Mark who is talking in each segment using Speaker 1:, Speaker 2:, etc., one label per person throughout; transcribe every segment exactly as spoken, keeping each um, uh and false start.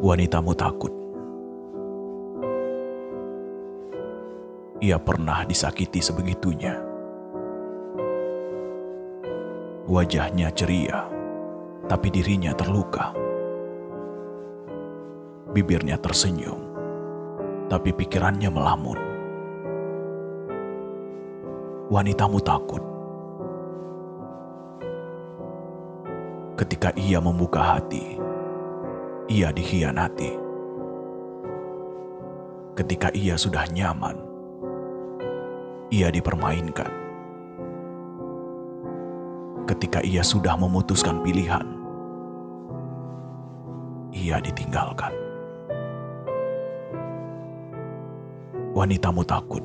Speaker 1: Wanitamu takut. Ia pernah disakiti sebegitunya. Wajahnya ceria, tapi dirinya terluka. Bibirnya tersenyum, tapi pikirannya melamun. Wanitamu takut. Ketika ia membuka hati, ia dikhianati. Ketika ia sudah nyaman, ia dipermainkan. Ketika ia sudah memutuskan pilihan, ia ditinggalkan. Wanitamu takut.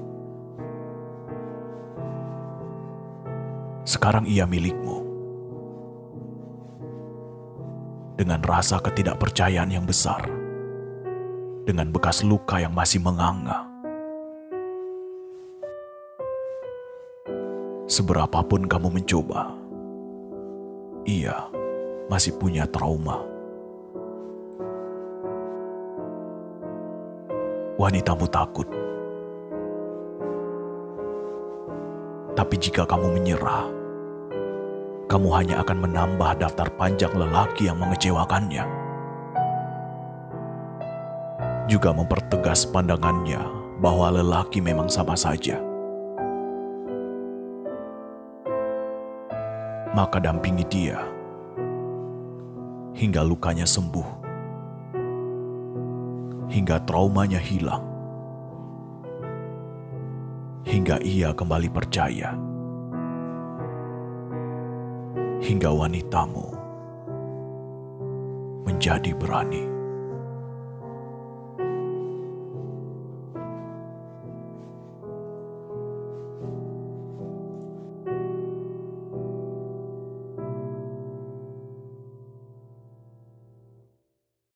Speaker 1: Sekarang ia milikmu. Dengan rasa ketidakpercayaan yang besar, dengan bekas luka yang masih menganga. Seberapapun kamu mencoba, ia masih punya trauma. Wanitamu takut. Tapi jika kamu menyerah, kamu hanya akan menambah daftar panjang lelaki yang mengecewakannya. Juga mempertegas pandangannya bahwa lelaki memang sama saja. Maka dampingi dia hingga lukanya sembuh, hingga traumanya hilang, hingga ia kembali percaya, hingga wanitamu menjadi berani.